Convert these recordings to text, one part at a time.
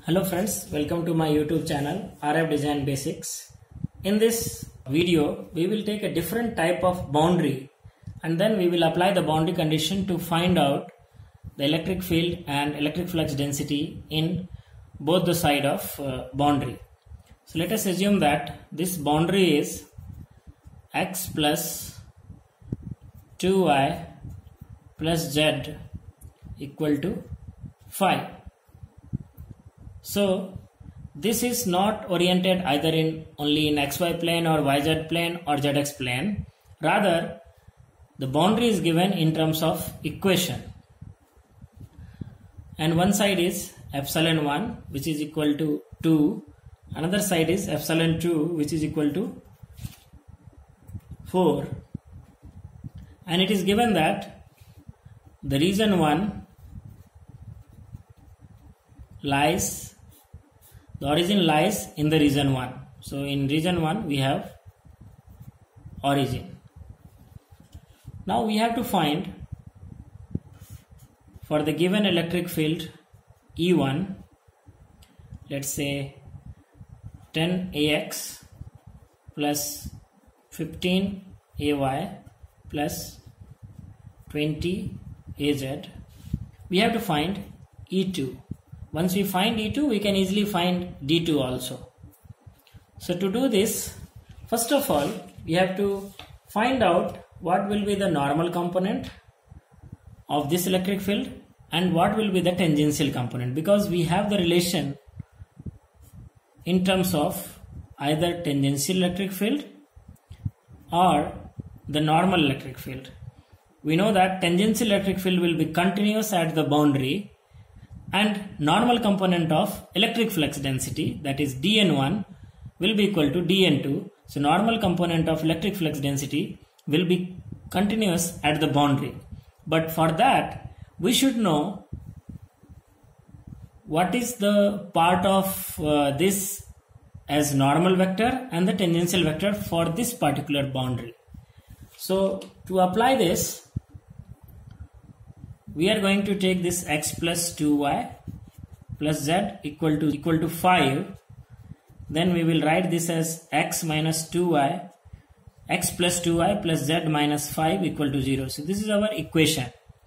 Hello friends, welcome to my YouTube channel RF Design Basics. In this video, we will take a different type of boundary and then we will apply the boundary condition to find out the electric field and electric flux density in both the side of boundary. So let us assume that this boundary is x plus 2y plus z equal to 5. So this is not oriented either only in xy plane or yz plane or zx plane. Rather, the boundary is given in terms of equation. And one side is epsilon 1 which is equal to 2. Another side is epsilon 2 which is equal to 4. And it is given that the region 1 the origin lies in the region 1. So in region 1 we have origin. Now we have to find for the given electric field E1, let's say 10AX plus 15AY plus 20AZ, we have to find E2. Once we find E2, we can easily find D2 also. So to do this, first of all, we have to find out what will be the normal component of this electric field and what will be the tangential component, because we have the relation in terms of either tangential electric field or the normal electric field. We know that tangential electric field will be continuous at the boundary and normal component of electric flux density, that is dN1, will be equal to dN2. So normal component of electric flux density will be continuous at the boundary. But for that, we should know what is the part of this as normal vector and the tangential vector for this particular boundary. So to apply this, we are going to take this x plus 2y plus z equal to 5. Then we will write this as x minus 2y, x plus 2y plus z minus 5 equal to 0. So this is our equation.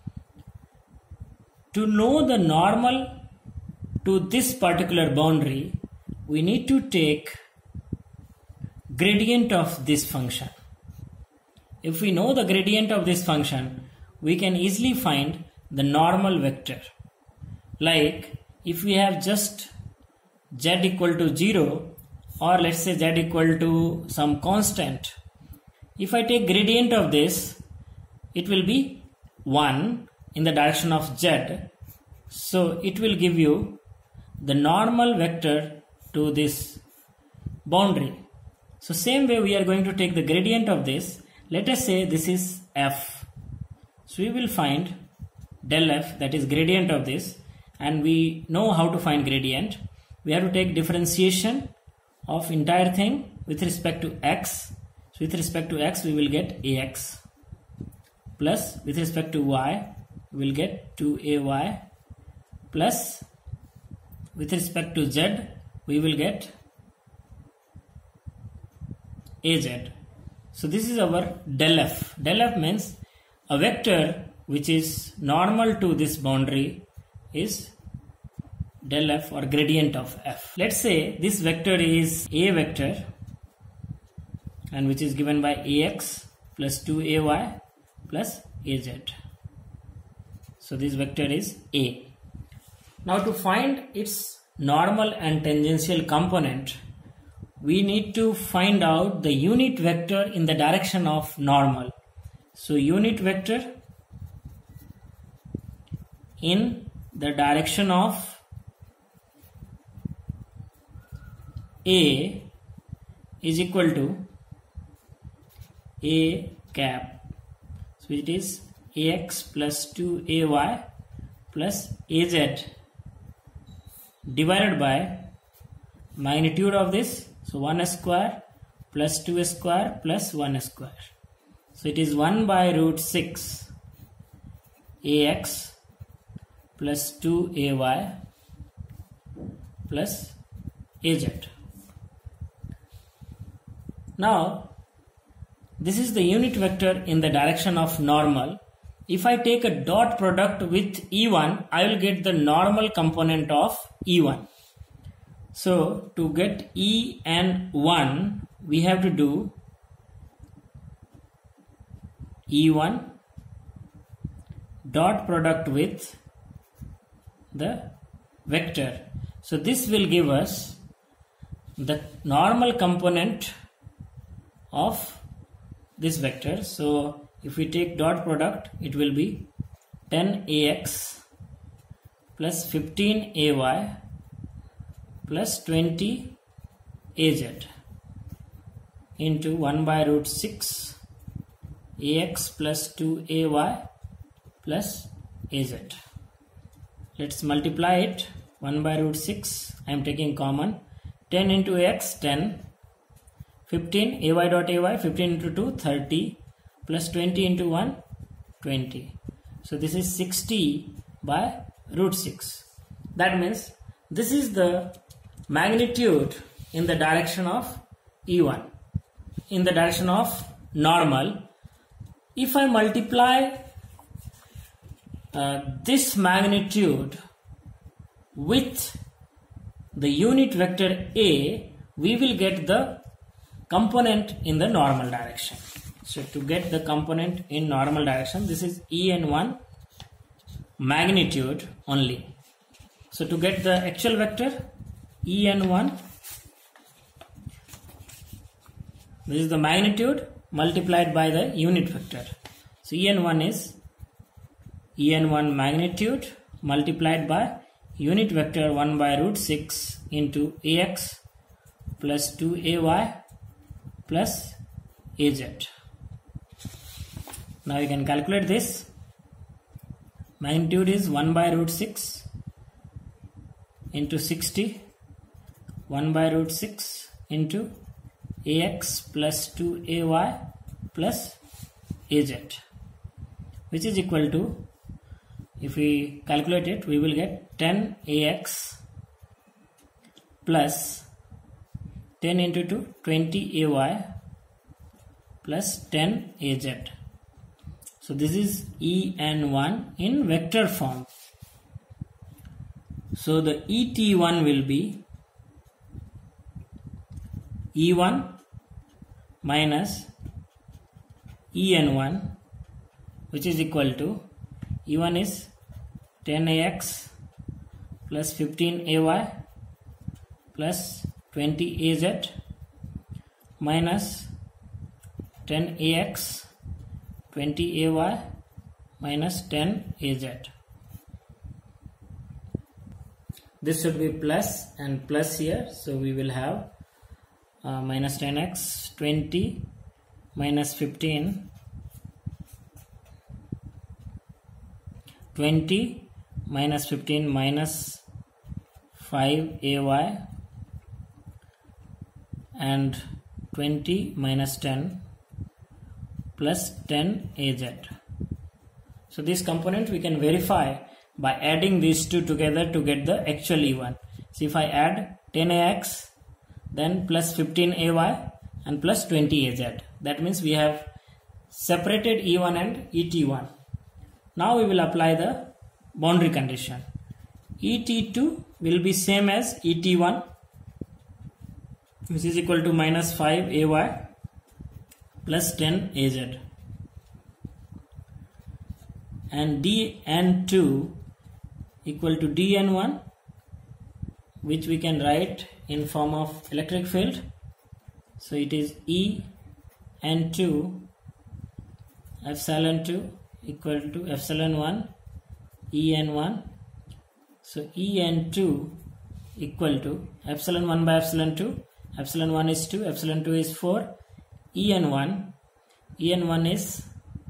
To know the normal to this particular boundary, we need to take gradient of this function. If we know the gradient of this function, we can easily find the normal vector. Like if we have just z equal to 0, or let's say z equal to some constant, if I take gradient of this, it will be 1 in the direction of z. So it will give you the normal vector to this boundary. So same way we are going to take the gradient of this. Let us say this is f. So we will find del f, that is gradient of this, and we know how to find gradient. We have to take differentiation of entire thing with respect to x. So with respect to x we will get ax, plus with respect to y we will get 2ay, plus with respect to z we will get az. So this is our del f. Del f means a vector which is normal to this boundary is del f or gradient of f. Let's say this vector is a vector and which is given by ax plus 2ay plus az. So this vector is a. Now to find its normal and tangential component, we need to find out the unit vector in the direction of normal. So unit vector in the direction of A is equal to A cap. So it is ax plus 2ay plus az divided by magnitude of this. So 1 square plus 2 square plus 1 square. So it is 1 by root 6 ax plus 2ay plus az. Now this is the unit vector in the direction of normal. If I take a dot product with E1, I will get the normal component of E1. So to get En1, we have to do E1 dot product with the vector. So this will give us the normal component of this vector. So if we take dot product, it will be 10ax plus 15ay plus 20az into 1 by root 6 ax plus 2ay plus az. Let's multiply it. 1 by root 6, I am taking common. 10 into x, 10. 15, ay dot ay, 15 into 2, 30. Plus 20 into 1, 20. So this is 60 by root 6. That means this is the magnitude in the direction of E1. In the direction of normal. If I multiply this magnitude with the unit vector A, we will get the component in the normal direction. So to get the component in normal direction, this is En1 magnitude only. So to get the actual vector En1, this is the magnitude multiplied by the unit vector. So En1 is En1 magnitude multiplied by unit vector 1 by root 6 into ax plus 2ay plus az. Now you can calculate this. Magnitude is 1 by root 6 into 60. 1 by root 6 into ax plus 2ay plus az, which is equal to, if we calculate it, we will get 10ax plus 10 into 2, 20ay plus 10az. So this is En1 in vector form. So the Et1 will be E1 minus En1, which is equal to, E1 is 10ax plus 15ay plus 20az minus 10ax 20ay minus 10az. This should be plus and plus here, so we will have minus 10x 20 minus 15 20 minus 15 minus 5ay and 20 minus 10 plus 10 az. So this component we can verify by adding these two together to get the actual E1. So if I add 10ax then plus 15ay and plus 20 az, that means we have separated E1 and Et1. Now we will apply the boundary condition. Et2 will be same as Et1, which is equal to minus 5ay plus 10 az, and dn2 equal to dn1, which we can write in form of electric field. So it is En2 epsilon 2 equal to epsilon 1 En1. So En2 equal to epsilon 1 by epsilon 2. Epsilon 1 is 2, epsilon 2 is 4. En1 is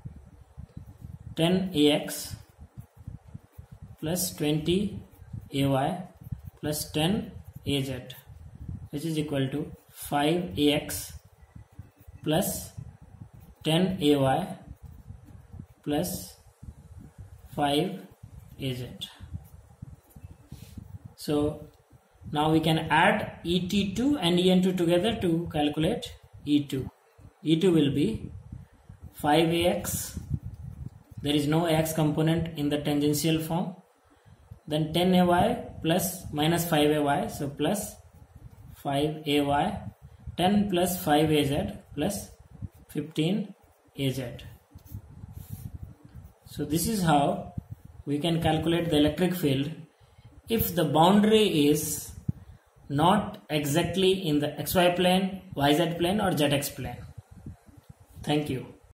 10ax plus 20ay plus 10az, which is equal to 5ax plus 10ay plus 5az. So Now we can add ET2 and EN2 together to calculate E2. E2 will be 5AX. There is no AX component in the tangential form. Then 10AY plus minus 5AY. So plus 5AY. 10 plus 5AZ plus 15AZ. So this is how we can calculate the electric field if the boundary is not exactly in the XY plane, YZ plane or ZX plane. Thank you.